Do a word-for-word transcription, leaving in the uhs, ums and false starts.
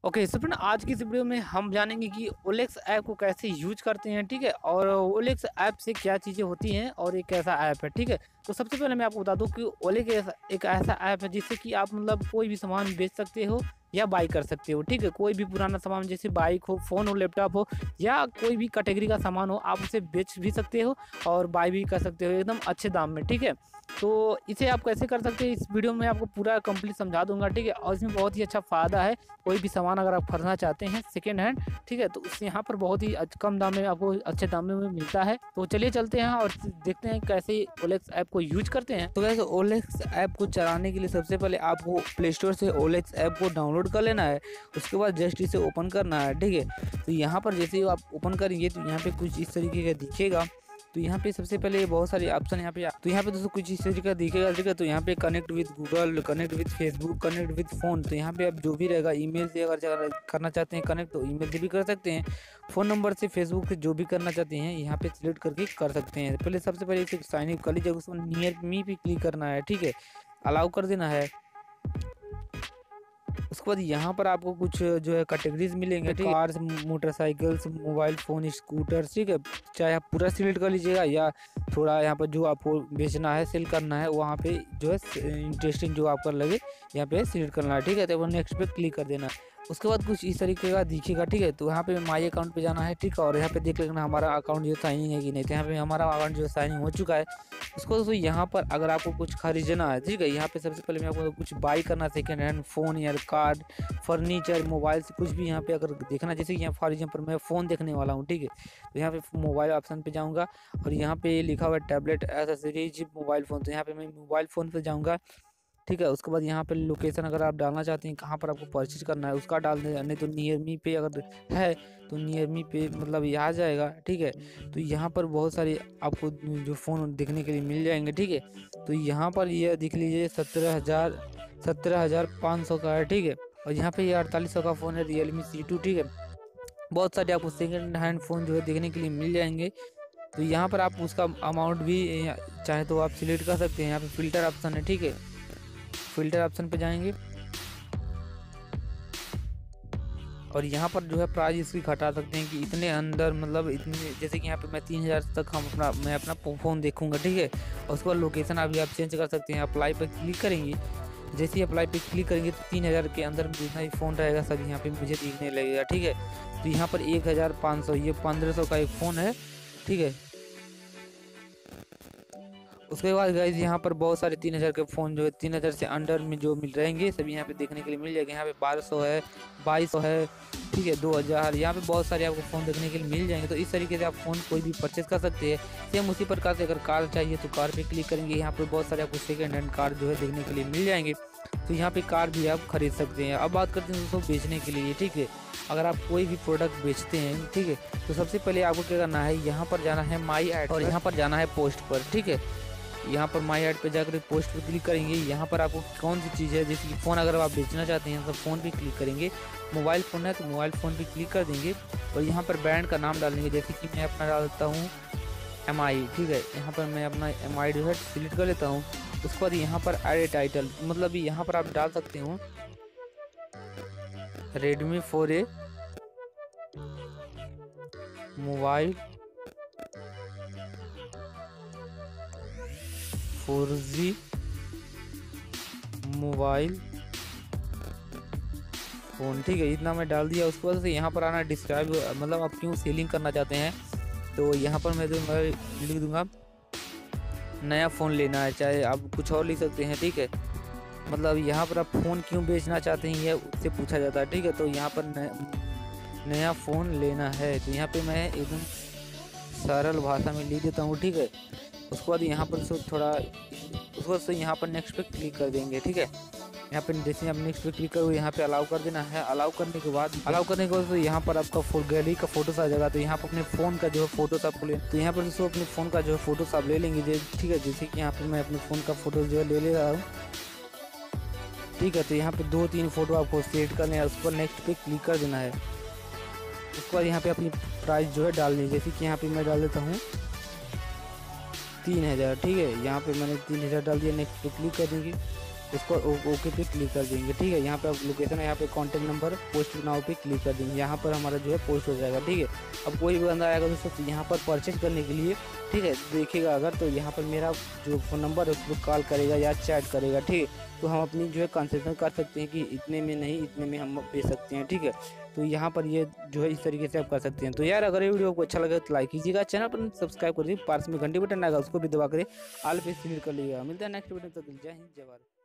Okay so friend आज की इस वीडियो में हम जानेंगे कि ओलेक्स ऐप को कैसे यूज करते हैं। ठीक है, और ओलेक्स ऐप से क्या चीज़ें होती हैं और एक कैसा ऐप है। ठीक है, तो सबसे पहले मैं आपको बता दूं कि ओलेक्स ऐसा- एक ऐसा ऐप है जिससे कि आप मतलब कोई भी सामान बेच सकते हो या बाई कर सकते हो। ठीक है, कोई भी पुराना सामान जैसे बाइक हो, फ़ोन हो, लैपटॉप हो या कोई भी कैटेगरी का सामान हो, आप उसे बेच भी सकते हो और बाई भी कर सकते हो एकदम अच्छे दाम में। ठीक है, तो इसे आप कैसे कर सकते हैं इस वीडियो में आपको पूरा कंप्लीट समझा दूंगा। ठीक है, और इसमें बहुत ही अच्छा फ़ायदा है। कोई भी सामान अगर आप खरीदना चाहते हैं सेकेंड हैंड, ठीक है, तो उस यहाँ पर बहुत ही अच्छ- कम दाम में आपको अच्छे दाम में मिलता है। तो चलिए चलते हैं और देखते हैं कैसे ओलेक्स ऐप को यूज करते हैं। तो वैसे ओलेक्स ऐप को चलाने के लिए सबसे पहले आपको प्ले स्टोर से ओलेक्स ऐप को डाउनलोड कर लेना है। उसके बाद जस्ट इसे ओपन करना है। ठीक है, तो यहाँ पर जैसे ही आप ओपन करेंगे तो यहाँ पे कुछ इस तरीके का दिखेगा। तो यहाँ पे सबसे पहले बहुत सारे ऑप्शन यहाँ पे तो यहाँ पे दोस्तों कुछ इस तरीके का दिखेगा। ठीक है, तो यहाँ पे connect with Google, connect with Facebook, connect with phone. तो यहाँ पे आप जो भी रहेगा ईमेल से अगर जा- करना चाहते हैं कनेक्ट तो ईमेल से भी कर सकते हैं। फ़ोन नंबर से, फेसबुक से जो भी करना चाहते हैं यहाँ पे सिलेक्ट करके कर सकते हैं। पहले सबसे पहले इसे साइन इन कर लीजिए, उसमें नियर मी पे क्लिक करना है। ठीक है, अलाउ कर देना है। उसके बाद यहाँ पर आपको कुछ जो है कैटेगरीज मिलेंगे। ठीक है, cars, motorcycles, mobile phone, scooter. ठीक है, चाहे आप पूरा सिलेक्ट कर लीजिएगा या थोड़ा यहाँ पर जो आपको बेचना है, सेल करना है, वहाँ पे जो है इंटरेस्टिंग जो आपका लगे यहाँ पे सिलेक्ट करना है। ठीक है, तो वो नेक्स्ट पे क्लिक कर देना है। उसके बाद कुछ इस तरीके का दिखेगा। ठीक है, तो यहाँ पे माई अकाउंट पे जाना है। ठीक है, और यहाँ पे देख लेना हमारा अकाउंट जो साइन इन है कि नहीं। तो यहाँ पे हमारा अकाउंट जो साइन इन हो चुका है। उसको दोस्तों यहाँ पर अगर आपको कुछ खरीदना है, ठीक है, यहाँ पे सबसे पहले मैं आपको कुछ बाई करना है सेकेंड हैंड फ़ोन या कार्ड, फर्नीचर, मोबाइल से कुछ भी यहाँ पे अगर देखना, जैसे कि यहाँ फॉर एग्जाम्पल मैं फ़ोन देखने वाला हूँ। ठीक है, तो यहाँ पे मोबाइल ऑप्शन पे जाऊँगा और यहाँ पे लिखा हुआ है टैबलेट एसेसरीज मोबाइल फ़ोन। तो यहाँ पे मैं मोबाइल फ़ोन पे जाऊँगा। ठीक है, उसके बाद यहाँ पे लोकेशन अगर आप डालना चाहते हैं कहाँ पर आपको परचेज करना है उसका डाल दें, नहीं तो नियर मी पे अगर है तो नियर मी पे मतलब ये आ जाएगा। ठीक है, तो यहाँ पर बहुत सारे आपको जो फ़ोन देखने के लिए मिल जाएंगे। ठीक है, तो यहाँ पर ये दिख लीजिए सत्रह हज़ार सत्रह हज़ार पाँच सौ का है। ठीक है, और यहाँ पे ये अड़तालीस सौ का फ़ोन है, रियल मी सी टू। ठीक है, बहुत सारे आपको सेकेंड हैंड फ़ोन जो है देखने के लिए मिल जाएंगे। तो यहाँ पर आप उसका अमाउंट भी चाहे तो आप सिलेक्ट कर सकते हैं। यहाँ पे फ़िल्टर ऑप्शन है। ठीक है, फ़िल्टर ऑप्शन पे जाएंगे और यहाँ पर जो है प्राइस इसकी घटा सकते हैं कि इतने अंदर मतलब इतने, जैसे कि यहाँ पे मैं तीन हज़ार तक हम अपना मैं अपना फ़ोन देखूंगा। ठीक है, और उसके बाद लोकेशन अभी आप चेंज कर सकते हैं। अप्लाई पर क्लिक करेंगे, जैसे ही अप्लाई पे क्लिक करेंगे तो तीन हज़ार के अंदर जितना भी फ़ोन रहेगा सब यहाँ पे मुझे दिखने लगेगा। ठीक है, तो यहाँ पर एक हज़ार पाँच सौ ये पंद्रह सौ का एक फ़ोन है। ठीक है, उसके बाद गाइज यहाँ पर बहुत सारे तीन हज़ार के फ़ोन जो है तीन हज़ार से अंडर में जो मिल रहेंगे सभी यहाँ पे देखने के लिए मिल जाएंगे। यहाँ पे बारह सौ है, बाईस सौ है। ठीक है, दो हज़ार, यहाँ पे बहुत सारे आपको फ़ोन देखने के लिए मिल जाएंगे। तो इस तरीके से आप फ़ोन कोई भी परचेज कर सकते हैं। सेम उसी प्रकार से अगर कार चाहिए तो कार पे क्लिक करेंगे, यहाँ पे बहुत सारे आपको सेकेंड हैंड कार जो है देखने के लिए मिल जाएंगे। तो यहाँ पे कार भी आप खरीद सकते हैं। अब बात करते हैं दोस्तों बेचने के लिए। ठीक है, अगर आप कोई भी प्रोडक्ट बेचते हैं, ठीक है, तो सबसे पहले आपको क्या करना है, यहाँ पर जाना है माई ऐड और यहाँ पर जाना है पोस्ट पर। ठीक है, यहाँ पर माई ऐड पे जाकर पोस्ट पे क्लिक करेंगे। यहाँ पर आपको कौन सी चीज़ है, जैसे कि फ़ोन अगर आप बेचना चाहते हैं तो फ़ोन पे क्लिक करेंगे। मोबाइल फ़ोन है तो मोबाइल फ़ोन पे क्लिक कर देंगे और यहाँ पर ब्रांड का नाम डालेंगे। जैसे कि मैं अपना डालता हूँ एम आई। ठीक है, यहाँ पर मैं अपना एम आई जो है सिलेक्ट कर लेता हूँ। उसके बाद यहाँ पर एड टाइटल, मतलब यहाँ पर आप डाल सकते हो Redmi four A mobile four G mobile phone. ठीक है, इतना मैं डाल दिया। उसके बाद से यहाँ पर आना डिस्क्राइब, मतलब आप क्यों सेलिंग करना चाहते हैं। तो यहाँ पर मैं दूंगा लिख दूंगा नया फ़ोन लेना है, चाहे आप कुछ और लिख सकते हैं। ठीक है, मतलब यहाँ पर आप फ़ोन क्यों बेचना चाहते हैं यह उससे पूछा जाता है। ठीक है, तो यहाँ पर नया, नया फ़ोन लेना है तो यहाँ पे मैं एकदम सरल भाषा में लिख देता हूँ। ठीक है, उसके बाद यहाँ पर थोड़ा उसके बाद से यहाँ पर नेक्स्ट पे क्लिक कर देंगे। ठीक है, यहाँ पे जैसे आप नेक्स्ट पे क्लिक करोगे यहाँ पे अलाउ कर देना है। अलाउ करने के बाद अलाउ करने के बाद तो यहाँ पर आपका फो गैलरी का फोटोस आ जाएगा। तो यहाँ पर अपने फ़ोन का जो है फोटोस आप ले, तो यहाँ पर दोस्तों अपने फ़ोन का जो है फोटोस आप ले लेंगे। ठीक है, जैसे कि यहाँ पर मैं अपने फ़ोन का फोटो जो है ले ले रहा हूँ। ठीक है, तो यहाँ पे दो तीन फोटो आपको सेलेक्ट करने हैं, उस पर नेक्स्ट पे क्लिक कर देना है। उसके बाद यहाँ पे अपनी प्राइस जो है डालनी है। जैसे कि यहाँ पे मैं डाल देता हूँ तीन हज़ार। ठीक है, यहाँ पे मैंने तीन हज़ार डाल दिया, नेक्स्ट पे क्लिक कर देंगे। उसको ओके पे क्लिक कर देंगे। ठीक है, यहाँ पे आप लोकेशन है, यहाँ पे कॉन्टैक्ट नंबर पोस्ट नाउ पे क्लिक कर देंगे। यहाँ पर हमारा जो है पोस्ट हो जाएगा। ठीक है, अब कोई भी बंदा आएगा दोस्तों तो यहाँ पर परचेज करने के लिए, ठीक है, देखिएगा अगर तो यहाँ पर मेरा जो फ़ोन नंबर है उस पर कॉल करेगा या चैट करेगा। ठीक है, तो हम अपनी जो है कंसेशन कर सकते हैं कि इतने में नहीं, इतने में हम बेच सकते हैं। ठीक है, तो यहाँ पर ये जो है इस तरीके से आप कर सकते हैं। तो यार अगर ये वीडियो आपको अच्छा लगे तो लाइक कीजिएगा, चैनल पर सब्सक्राइब कर दीजिए, पास में घंटी बटन आएगा उसको भी दबा कर ऑल पे क्लिक कर लीजिएगा। मिलता है नेक्स्ट वीडियो तक, जय हिंद जय भारत।